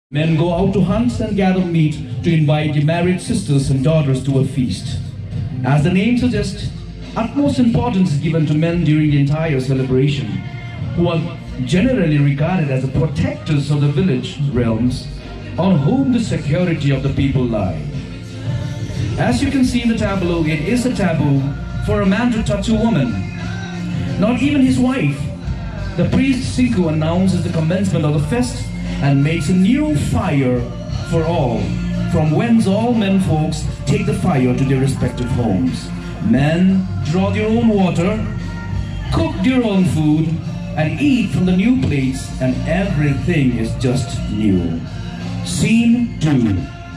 Men go out to hunt and gather meat to invite the married sisters and daughters to a feast. As the name suggests, utmost importance is given to men during the entire celebration, who are generally regarded as the protectors of the village realms on whom the security of the people lie. As you can see in the tableau, it is a taboo for a man to touch a woman, not even his wife. The priest Siku announces the commencement of the fest and makes a new fire for all, from whence all men folks take the fire to their respective homes. Men draw their own water, cook their own food, and eat from the new plates, and everything is just new. Scene 2.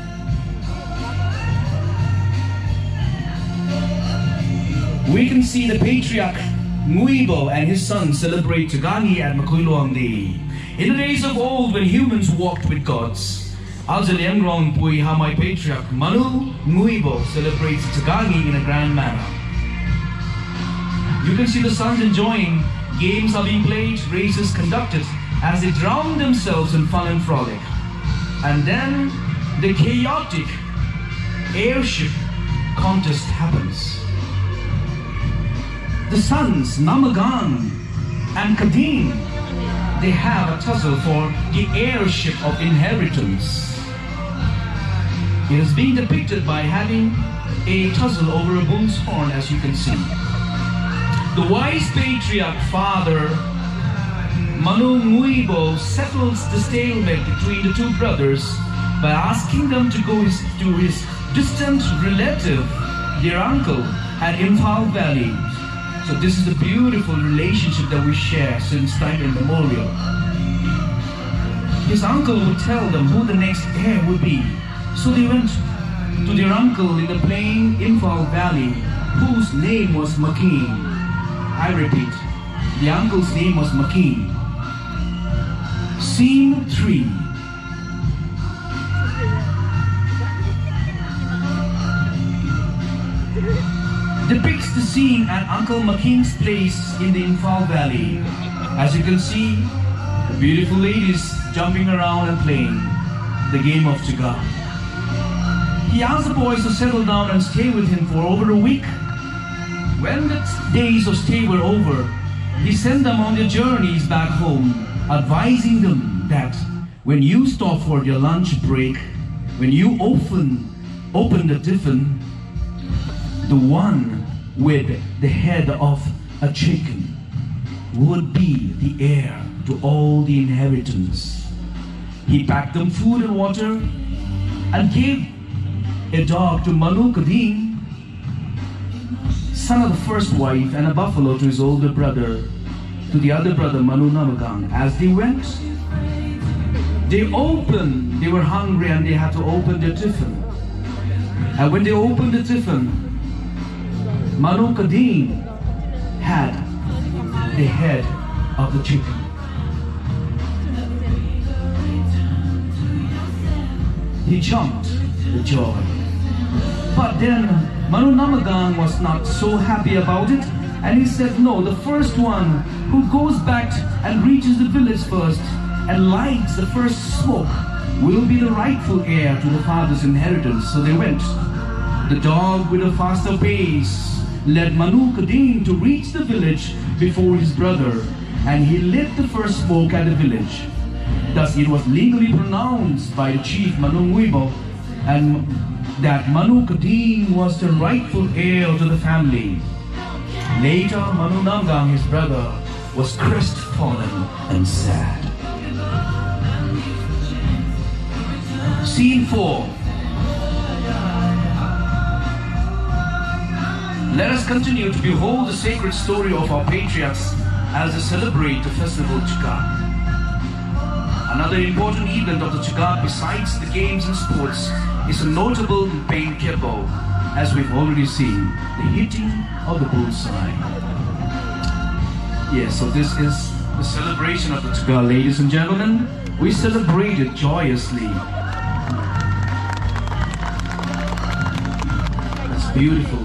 We can see the patriarch Nguibo and his son celebrate CHAGA NGEE at Makuilongdi. In the days of old, when humans walked with gods, Alzaliangrong Pui Hamai patriarch Manu Nguibo celebrates CHAGA NGEE in a grand manner. You can see the sons enjoying. Games are being played, races conducted as they drown themselves in fun and frolic. And then the chaotic airship contest happens. The sons Namagang and Kadim, they have a tussle for the airship of inheritance. It is being depicted by having a tussle over a bull's horn, as you can see. The wise patriarch father Manu Nguibo settles the stalemate between the two brothers by asking them to go to his distant relative, their uncle, at Imphal Valley. So this is a beautiful relationship that we share since time immemorial. His uncle would tell them who the next heir would be. So they went to their uncle in the plain Imphal Valley, whose name was Makin. I repeat, the uncle's name was Makin. Scene 3. Depicts the scene at Uncle Makin's place in the Imphal Valley. As you can see, the beautiful ladies jumping around and playing the game of CHAGA. He asked the boys to settle down and stay with him for over a week. When the days of stay were over, he sent them on their journeys back home, advising them that when you stop for your lunch break, when you open the tiffin, the one with the head of a chicken would be the heir to all the inheritance. He packed them food and water and gave a dog to Manu Kadim, son of the first wife, and a buffalo to his older brother, to the other brother Manu Namagang. As they went, they were hungry and they had to open their tiffin. And when they opened the tiffin, Manu Kadim had the head of the chicken. He jumped with joy. But then Manu Namagang was not so happy about it, and he said, no, the first one who goes back and reaches the village first and lights the first smoke will be the rightful heir to the father's inheritance. So they went. The dog, with a faster pace, led Manu Kadim to reach the village before his brother, and he lit the first smoke at the village. Thus it was legally pronounced by the chief Manu Nguibo and that Manu Kadim was the rightful heir to the family. Later, Manu Namagang, his brother, was crestfallen and sad. Scene 4. Let us continue to behold the sacred story of our patriarchs as they celebrate the festival CHAGA. Another important event of the CHAGA, besides the games and sports, is a notable pain kebo, as we've already seen, the hitting of the bullseye. Yes, so this is the celebration of the CHAGA, ladies and gentlemen. We celebrate it joyously. That's beautiful.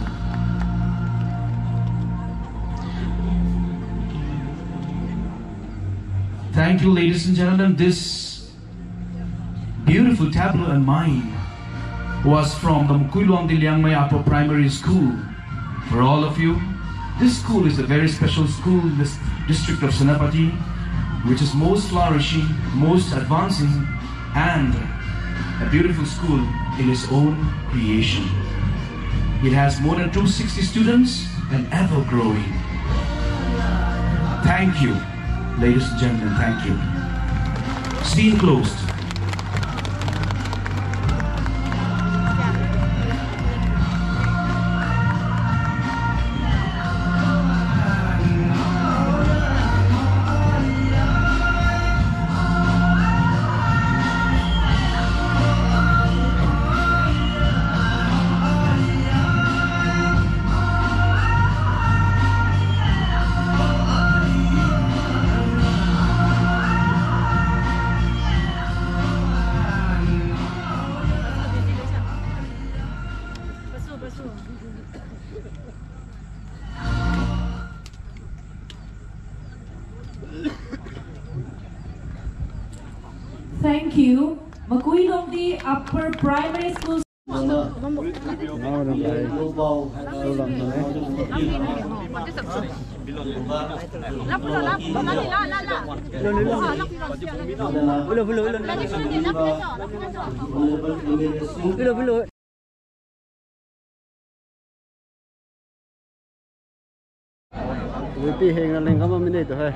Thank you, ladies and gentlemen. This beautiful tableau in mind was from the Makuilongdi Upper Primary School. For all of you, this school is a very special school in this district of Senapati, which is most flourishing, most advancing, and a beautiful school in its own creation. It has more than 260 students and ever growing. Thank you, ladies and gentlemen, thank you. Scene closed. Thank you. Makuilongdi Upper Primary School. KABUIPI Hengboo kamu minit hai.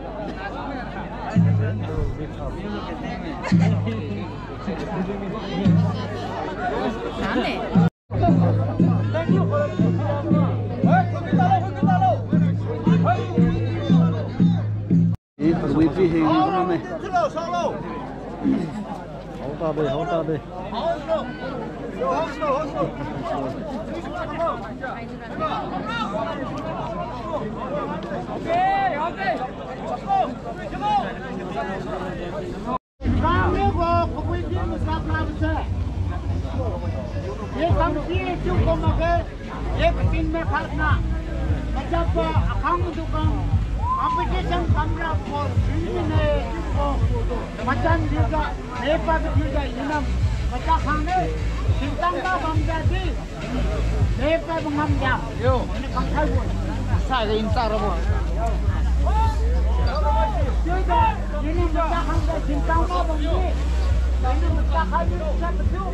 KABUIPI Hengboo này. Hậu ta đây. Competition kamera for criminal macam juga lepas juga inam macam hane sintang dah bangjadi lepas mengambil yo ini kangkai pun saya intar pun juga ini macam hane sintang dah bangji ini macam hane macam betul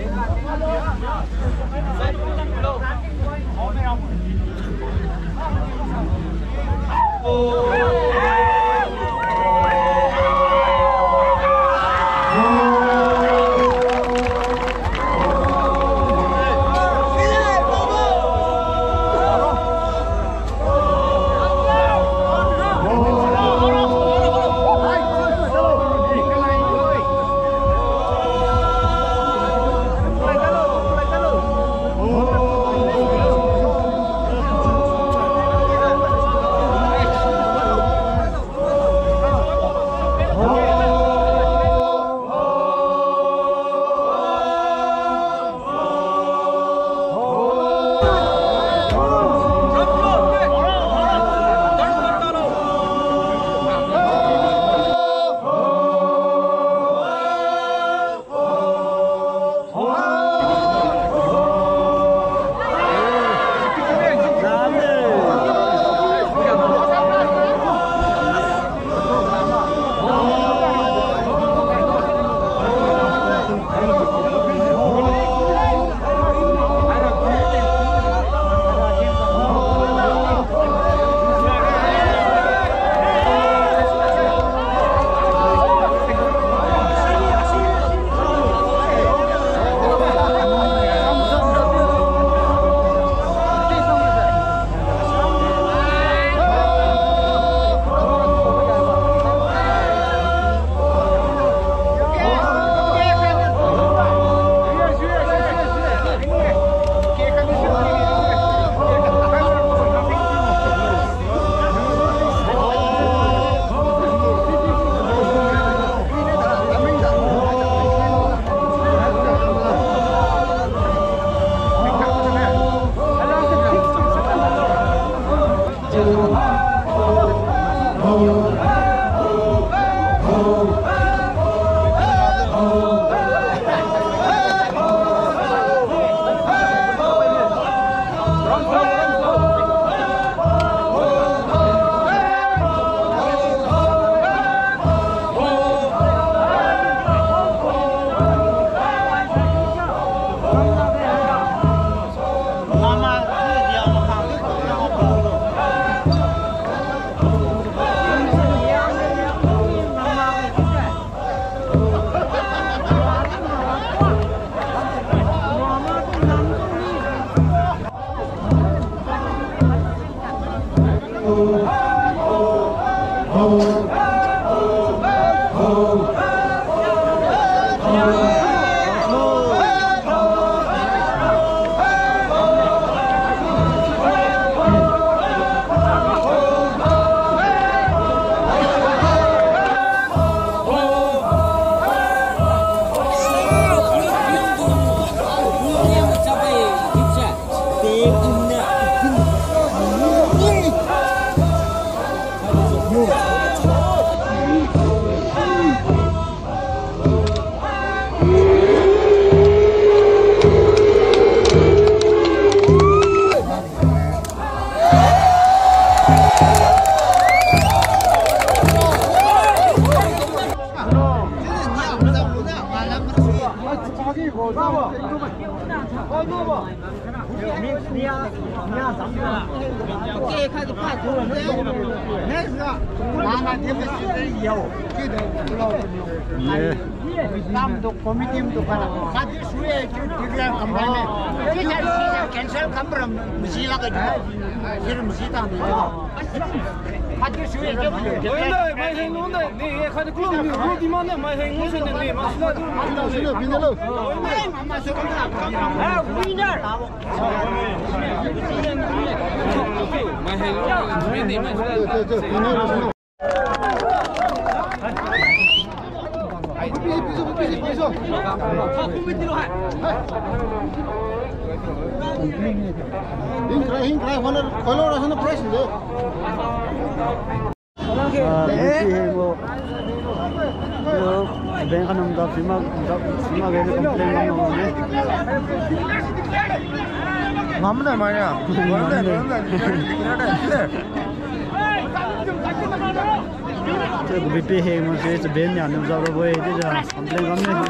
남도 고민님도 가라. 같이 수에 지금 감방에 진짜 캔슬 감방 무시라가 지금 무시다는 거. 같이 수에 좀. 원래 많이 행운데 네 가지 그럼 어디만에 많이 행운인데 네 마슬라도 비닐로 비닐로. 엄마 소리가 아 우리들. 많이 행운 네 마슬라 비닐로. Hingkrai, kalau rasanya fresh itu. Bupi hengbo. Yo, dengan namda sima gaya komplain kamu ni. Mana mana? Bupi hengbo sih sebenarnya namda boleh itu dah komplain kamu ni.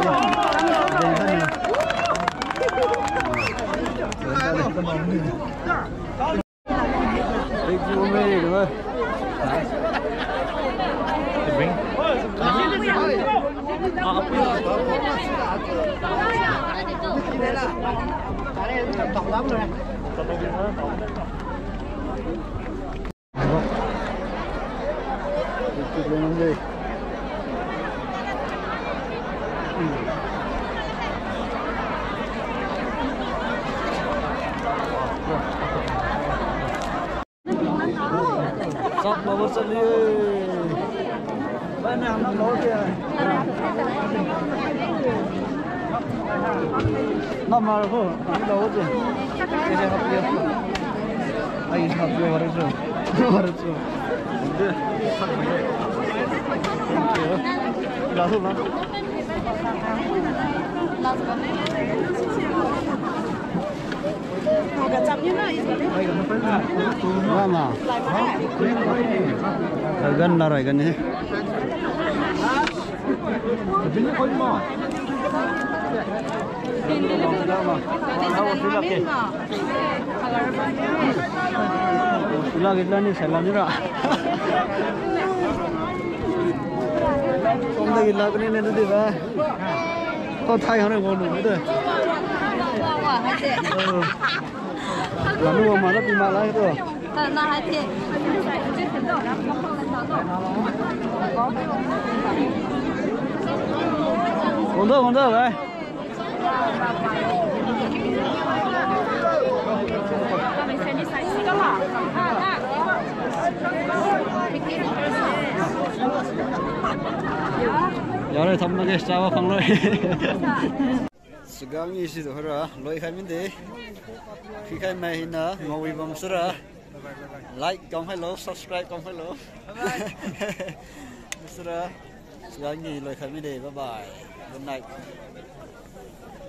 Sắp vào sân đi. Bên nào nó lố kìa. Nó mà không, nó lố kìa. Cái gì học kìa. Ai học kìa vào đây rồi. Vào đây rồi. Là không lắm. Mà gần là rồi gần này. Sudah kita ni salam ni lah. Hôm nay là cái này nó đi ra. Có thay hơn này còn đủ nữa. Là nuôi mà nó bị mà lại rồi. Na hai thiệt. Còn đâu vậy? Giờ này thăm cái sao không rồi. Segang isi tu hara, loi kami deh. Khi khai mai hina, mau ibam sura. Like kong hello, subscribe kong hello. Sura, segang ni loi kami deh. Bye bye. Good night.